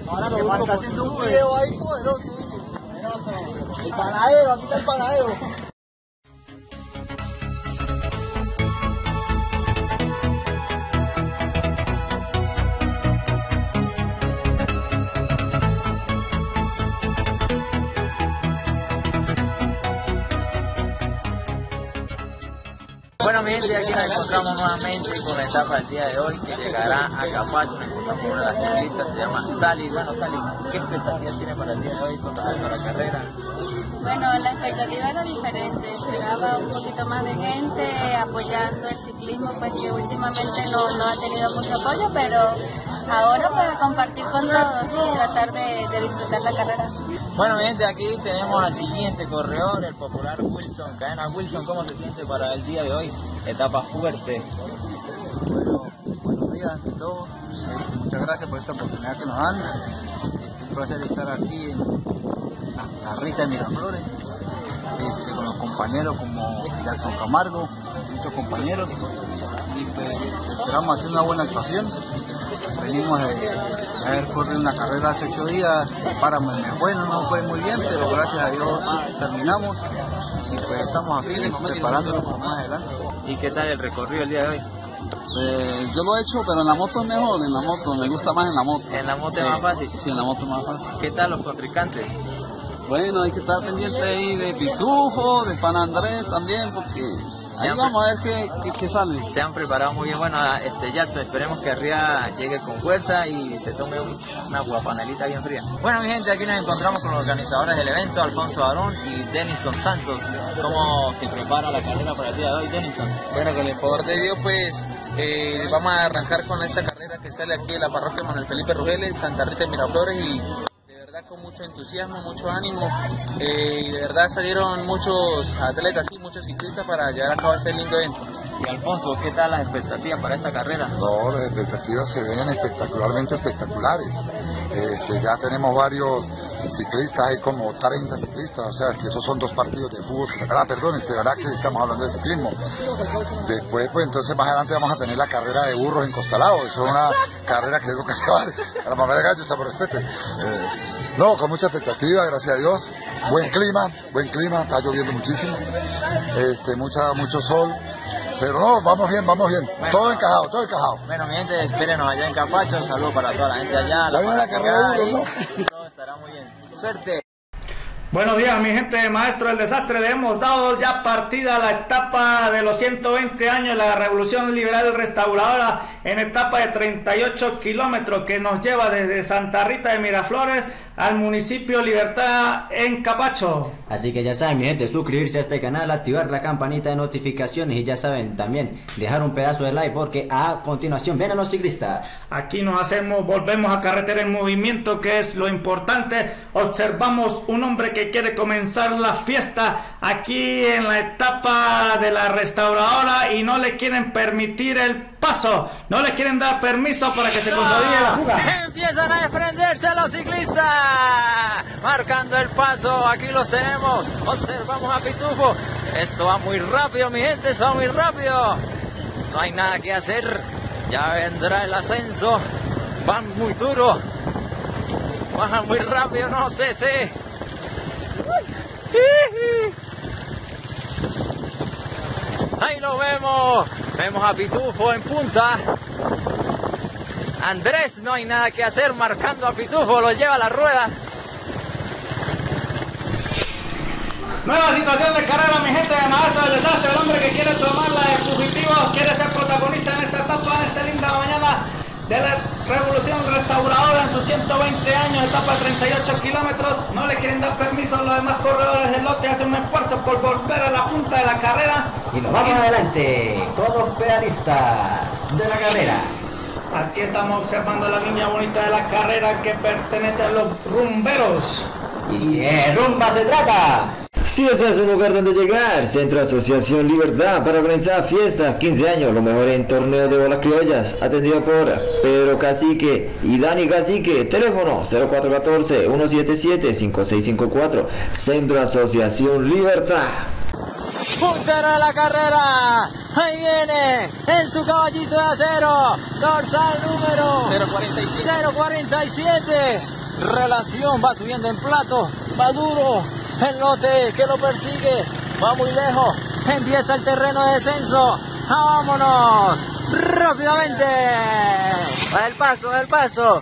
Ahora lo busco haciendo un video ahí poderoso. El panadero, aquí está el panadero. Bueno, mi gente, aquí nos encontramos nuevamente con la etapa del día de hoy que llegará a Capacho. Nos encontramos con una de las ciclistas, se llama Sally. Bueno, Sally, ¿qué expectativas tiene para el día de hoy con respecto a la carrera? Bueno, la expectativa era diferente, esperaba un poquito más de gente apoyando el ciclismo, pues que últimamente no ha tenido mucho apoyo, pero ahora para compartir con todos y tratar de disfrutar la carrera. Bueno, mi gente, aquí tenemos al siguiente corredor, el popular Wilson Cadena. Wilson, ¿cómo se siente para el día de hoy? Etapa fuerte. Bueno, buenos días a todos. Muchas gracias por esta oportunidad que nos dan. Un placer estar aquí en Santa Rita de Miraflores, con los compañeros como Jackson Camargo, muchos compañeros, y pues esperamos hacer una buena actuación. Venimos de haber corrido una carrera hace 8 días, bueno, no fue muy bien, pero gracias a Dios terminamos y pues estamos aquí preparándonos para más adelante. ¿Y qué tal el recorrido el día de hoy? Yo lo he hecho, pero en la moto es mejor, en la moto, me gusta más en la moto. ¿En la moto es más fácil? Sí, en la moto es más fácil. ¿Qué tal los contrincantes? Bueno, hay que estar pendiente ahí de Pitufo, de Pan Andrés también, porque ahí vamos a ver qué sale. Se han preparado muy bien. Bueno, Jackson, esperemos que arriba llegue con fuerza y se tome una guapanelita bien fría. Bueno, mi gente, aquí nos encontramos con los organizadores del evento, Alfonso Barón y Denison Santos. ¿Cómo se prepara la carrera para el día de hoy, Denison? Bueno, con el favor de Dios, pues vamos a arrancar con esta carrera que sale aquí de la parroquia Manuel Felipe Rugeles, Santa Rita de Miraflores, y de verdad con mucho entusiasmo, mucho ánimo, y de verdad salieron muchos atletas y muchos ciclistas para llevar a cabo este lindo evento. Y Alfonso, ¿qué tal las expectativas para esta carrera? No, las expectativas se ven espectacularmente espectaculares. Ya tenemos varios ciclistas, hay como 30 ciclistas, o sea, que esos son 2 partidos de fútbol. Verdad que estamos hablando de ciclismo. Después, pues entonces más adelante vamos a tener la carrera de burros en Costalado. Eso es una carrera que tengo que llevar a la mamá de gallo, por respeto. No, con mucha expectativa, gracias a Dios. Buen clima, está lloviendo muchísimo. Mucho sol. Pero no, vamos bien, bueno, todo encajado. Bueno, mi gente, espérenos allá en Capacho, saludos para toda la gente allá. La carrera de burros, ¿no? Todo estará muy bien. Suerte. Buenos días, mi gente, maestro del desastre. Le hemos dado ya partida a la etapa de los 120 años de la Revolución Liberal Restauradora, en etapa de 38 kilómetros que nos lleva desde Santa Rita de Miraflores al municipio Libertad en Capacho. Así que ya saben, mi gente, suscribirse a este canal, activar la campanita de notificaciones y ya saben también dejar un pedazo de like, porque a continuación vienen los ciclistas. Aquí volvemos a carretera en movimiento, que es lo importante. Observamos un hombre que quiere comenzar la fiesta aquí en la etapa de la Restauradora y no le quieren permitir el paso, no le quieren dar permiso para que se consolide la fuga. Empiezan a desprenderse los ciclistas, marcando el paso. Aquí los tenemos, observamos a Pitufo. Esto va muy rápido, mi gente, esto va muy rápido. No hay nada que hacer, ya vendrá el ascenso. Van muy duro, bajan muy rápido, no sé. Ahí lo vemos a Pitufo en punta. Andrés, no hay nada que hacer, marcando a Pitufo, lo lleva a la rueda. Nueva situación de carrera, mi gente, de maestro del desastre. El hombre que quiere tomarla de fugitivo, quiere ser protagonista en esta etapa, en esta linda mañana de la Revolución Restauradora en sus 120 años, etapa de 38 kilómetros. No le quieren dar permiso a los demás corredores del lote, hacen un esfuerzo por volver a la punta de la carrera. Y nos vamos adelante con los pedalistas de la carrera. Aquí estamos observando la línea bonita de la carrera que pertenece a los rumberos. ¿Y de rumba se trata? Si deseas un lugar donde llegar, Centro Asociación Libertad para organizar fiestas, 15 años, lo mejor en torneos de bolas criollas, atendido por Pedro Cacique y Dani Cacique, teléfono 0414-177-5654, Centro Asociación Libertad. puntero de la carrera. Ahí viene en su caballito de acero, dorsal número 047. Relación, va subiendo en plato, va duro, el lote que lo persigue, va muy lejos, empieza el terreno de descenso. ¡Vámonos! ¡Rápidamente! Va el paso.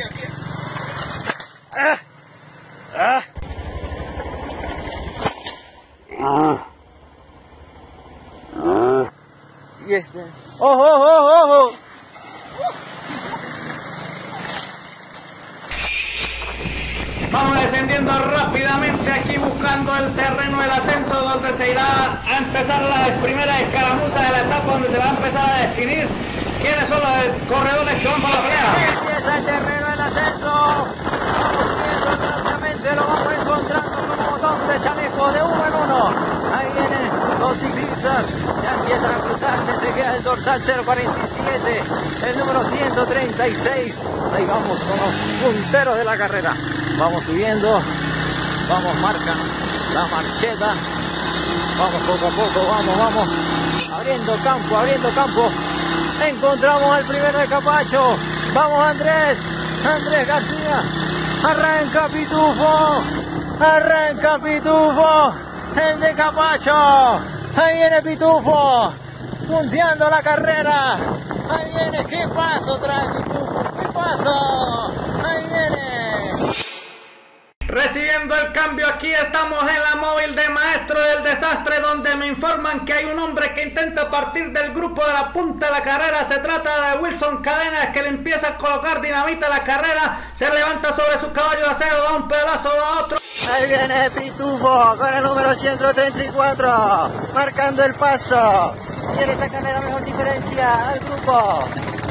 Y este. ¡Ojo! Vamos descendiendo rápidamente aquí buscando el terreno del ascenso donde se irá a empezar la primera escaramuza de la etapa, donde se va a empezar a definir quiénes son los corredores que van para la pelea. Empieza el terreno del ascenso. Vamos subiendo rápidamente, lo vamos encontrando como botón de chaleco de uno en uno. Ahí vienen los ciclistas, ya empiezan a cruzarse, se queda el dorsal 047, el número 136. Ahí vamos con los punteros de la carrera. Vamos subiendo, vamos, marcan la marcheta, vamos poco a poco, vamos, abriendo campo, encontramos al primero de Capacho, vamos Andrés García, arranca Pitufo, el de Capacho, ahí viene Pitufo, punteando la carrera, ahí viene, qué paso trae Pitufo, ahí viene. Recibiendo el cambio, aquí estamos en la móvil de Maestro del Desastre, donde me informan que hay un hombre que intenta partir del grupo de la punta de la carrera. Se trata de Wilson Cadenas, que le empieza a colocar dinamita a la carrera, se levanta sobre su caballo de acero, da un pedazo, da otro. Ahí viene Pitufo con el número 134, marcando el paso, quiere sacarle la mejor diferencia al grupo.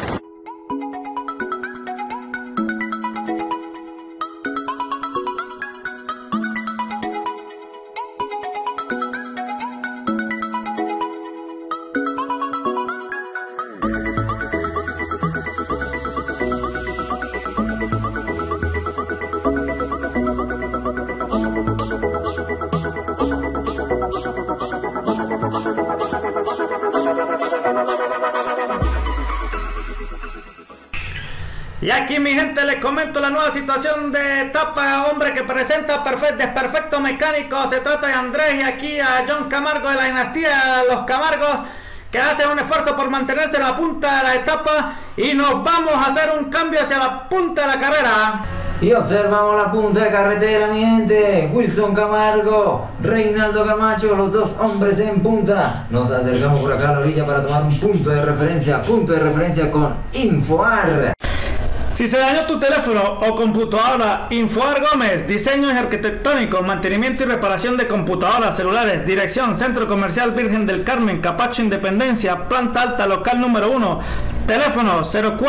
Y aquí, mi gente, les comento la nueva situación de etapa, hombre que presenta desperfecto mecánico. Se trata de Andrés y aquí a John Camargo de la dinastía de los Camargos, que hacen un esfuerzo por mantenerse en la punta de la etapa, y nos vamos a hacer un cambio hacia la punta de la carrera. Y observamos la punta de carretera, mi gente. Wilson Camargo, Reinaldo Camacho, los dos hombres en punta. Nos acercamos por acá a la orilla para tomar un punto de referencia con Infoar. Si se dañó tu teléfono o computadora, Infoar Gómez, diseños arquitectónicos, mantenimiento y reparación de computadoras, celulares, dirección, Centro Comercial Virgen del Carmen, Capacho Independencia, planta alta, local número 1, teléfono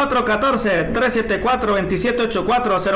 0414-374-2784,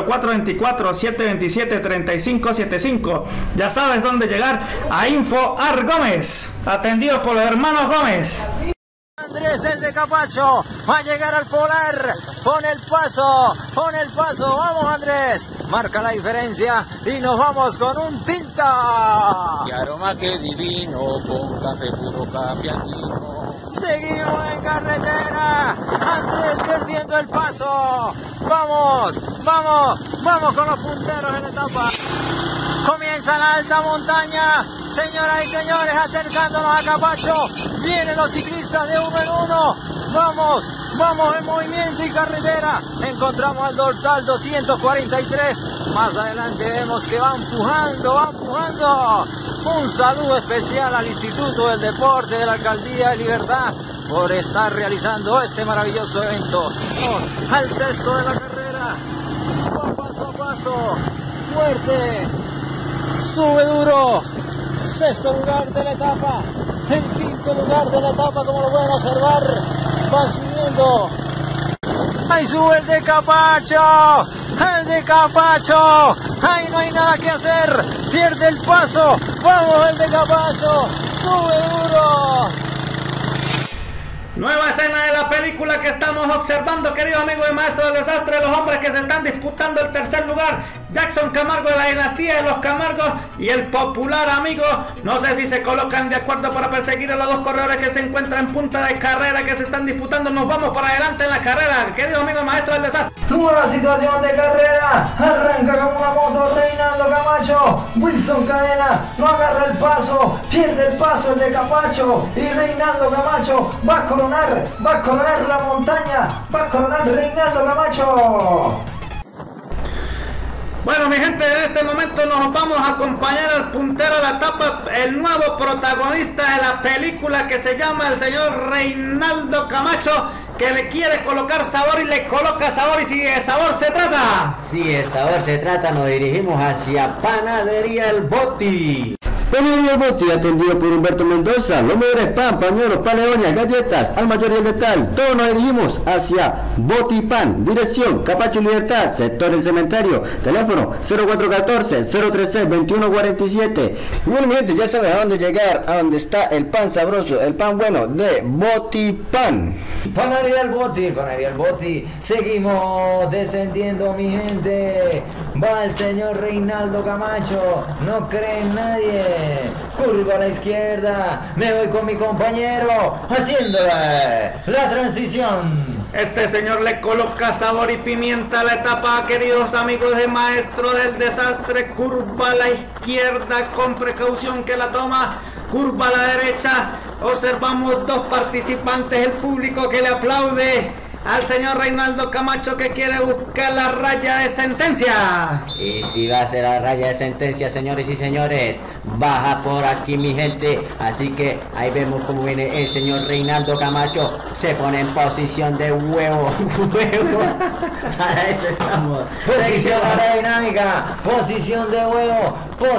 0424-727-3575. Ya sabes dónde llegar, a Infoar Gómez, atendidos por los hermanos Gómez. Andrés, el de Capacho, va a llegar al polar, pone el paso, vamos Andrés, marca la diferencia y nos vamos con un tinta. ¡Qué aroma, qué divino, con café puro, café andino! Seguimos en carretera, Andrés perdiendo el paso, vamos con los punteros en la etapa. Comienza la alta montaña, señoras y señores, acercándonos a Capacho. Vienen los ciclistas de uno en uno. Vamos en movimiento y carretera. Encontramos al dorsal 243. Más adelante vemos que va empujando. Un saludo especial al Instituto del Deporte de la Alcaldía de Libertad por estar realizando este maravilloso evento. Vamos al sexto de la carrera. Va paso a paso. Fuerte. Sube duro, sexto lugar de la etapa, el quinto lugar de la etapa, como lo pueden observar, va subiendo. Ahí sube el de Capacho, ahí no hay nada que hacer, pierde el paso, vamos el de Capacho, sube duro. Nueva escena de la película que estamos observando, queridos amigos de Maestro del Desastre. Los hombres que se están disputando el tercer lugar: Jackson Camargo de la dinastía de los Camargos y el popular amigo. No sé si se colocan de acuerdo para perseguir a los dos corredores que se encuentran en punta de carrera, que se están disputando. Nos vamos para adelante en la carrera, queridos amigos de Maestro del Desastre. Nueva situación de carrera. Arranca como una moto Reinaldo Camacho. Wilson Cadenas no agarra el paso, pierde el paso el de Camacho, y Reinaldo Camacho va a coronar la montaña, va a coronar Reinaldo Camacho. Bueno, mi gente, en este momento nos vamos a acompañar al puntero de la etapa, el nuevo protagonista de la película, que se llama el señor Reinaldo Camacho, que le quiere colocar sabor y le coloca sabor. Y si de sabor se trata, Si de sabor se trata, nos dirigimos hacia Panadería El Boti. Panadería El Boti, atendido por Humberto Mendoza. Los mejores pan, pañuelos, paleonia, galletas, al mayor y al detal. Todos nos dirigimos hacia Boti Pan. Dirección: Capacho Libertad, sector El Cementerio. Teléfono 0414-036-2147. Bueno, mi gente, ya saben a dónde llegar, a donde está el pan sabroso, el pan bueno de Boti Pan. Panadería El Boti, Panadería El Boti. Seguimos descendiendo, mi gente. Va el señor Reinaldo Camacho. No cree en nadie. Curva a la izquierda. Me voy con mi compañero haciendo la transición. este señor le coloca sabor y pimienta a la etapa, queridos amigos de Maestro del Desastre. Curva a la izquierda con precaución que la toma, curva a la derecha. Observamos dos participantes, el público que le aplaude al señor Reinaldo Camacho, que quiere buscar la raya de sentencia. Y si va a ser la raya de sentencia, señores y señores, baja por aquí, mi gente. Así que ahí vemos cómo viene el señor Reinaldo Camacho. Se pone en posición de huevo. Para eso estamos. Posición aerodinámica, posición de huevo,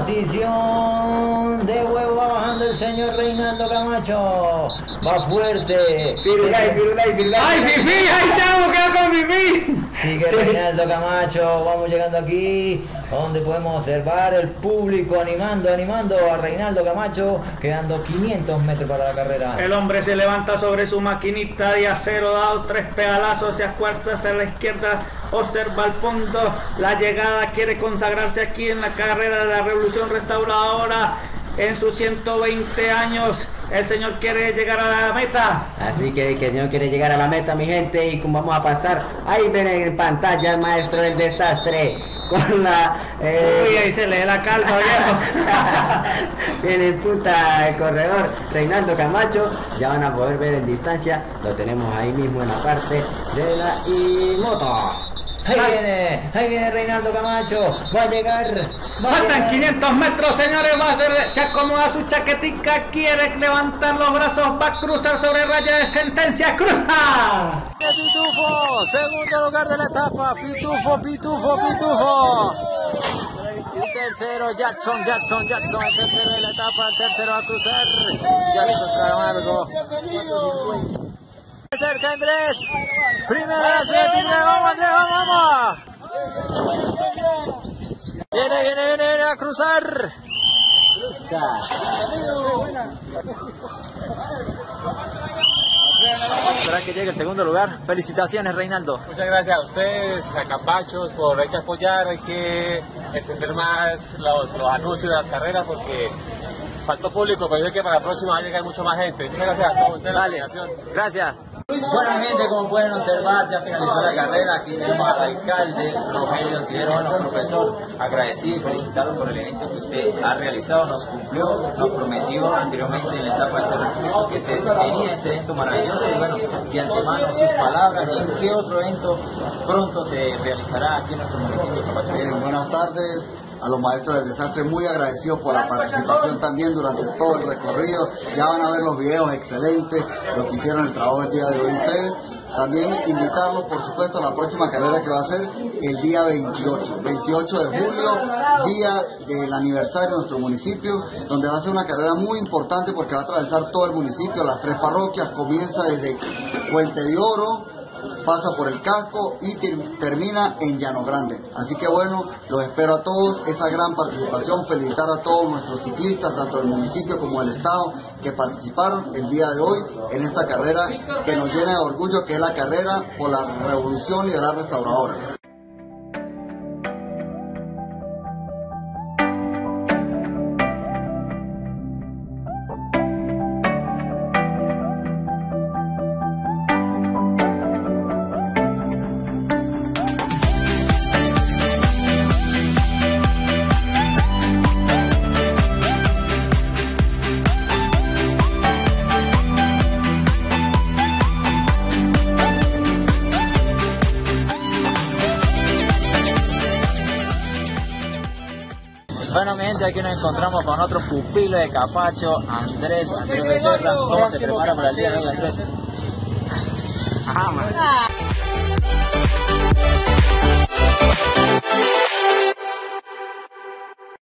posición de huevo. Va bajando el señor Reinaldo Camacho. Va fuerte. Firulay, firulay, firulay. ¡Ay, Fifi! ¡Ay, chavo! ¡Queda con Fifi! Sigue Reinaldo Camacho. Vamos llegando aquí, donde podemos observar el público animando a Reinaldo Camacho, quedando 500 metros para la carrera. El hombre se levanta sobre su maquinita de acero, da 3 pedalazos, se acuesta hacia la izquierda, observa al fondo la llegada, quiere consagrarse aquí en la carrera de la Revolución Restauradora. En sus 120 años, el señor quiere llegar a la meta. Así que el señor quiere llegar a la meta, mi gente, y como vamos a pasar, ahí ven en pantalla el Maestro del Desastre con la... Uy, ahí se lee la calma, viejo. Viene en punta el corredor Reinaldo Camacho. Ya van a poder ver en distancia, lo tenemos ahí mismo en la parte de la moto. Ahí viene Reinaldo Camacho, va a llegar. Faltan 500 metros, señores, se acomoda su chaquetica, quiere levantar los brazos, va a cruzar sobre raya de sentencia, ¡cruza! Pitufo, segundo lugar de la etapa, Pitufo. El tercero, Jackson, el tercero de la etapa, el tercero va a cruzar, Jackson Camargo. Cerca Andrés, primero la ciudad, vamos Andrés, vamos. Viene a cruzar. Espera que llegue el segundo lugar. Felicitaciones, Reinaldo. Muchas gracias a ustedes, a Capachos, por hay que apoyar, hay que extender más los anuncios de las carreras porque faltó público, pero yo sé que para la próxima va a llegar mucho más gente. Muchas gracias a todos ustedes. Vale, gracias. Bueno, gente, como pueden observar, ya finalizó la carrera. Aquí tenemos al alcalde Rogelio Antidero, profesor, agradecido y felicitarlo por el evento que usted ha realizado. Nos cumplió, nos prometió anteriormente en la etapa de Cerro Cristo que se tenía este evento maravilloso. Y bueno, de antemano sus palabras y qué otro evento pronto se realizará aquí en nuestro municipio. Bien, buenas tardes a los Maestros del Desastre, muy agradecidos por la participación también durante todo el recorrido. Ya van a ver los videos excelentes, lo que hicieron el trabajo el día de hoy ustedes. También invitarlos, por supuesto, a la próxima carrera que va a ser el día 28 de julio, día del aniversario de nuestro municipio, donde va a ser una carrera muy importante porque va a atravesar todo el municipio, las 3 parroquias, comienza desde Puente de Oro, pasa por el casco y termina en Llano Grande. Así que bueno, los espero a todos, esa gran participación, felicitar a todos nuestros ciclistas, tanto del municipio como del estado, que participaron el día de hoy en esta carrera que nos llena de orgullo, que es la carrera por la Revolución Liberal Restauradora. Bueno, mi gente, aquí nos encontramos con otro pupilo de Capacho, Andrés Becerra. ¿Cómo te preparas para el día de hoy, Andrés? Ah,